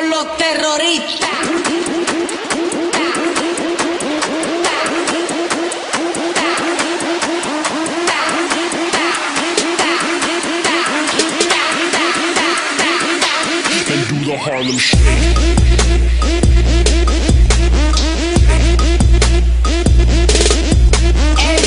con los terroristas. And do the Harlem Shake. El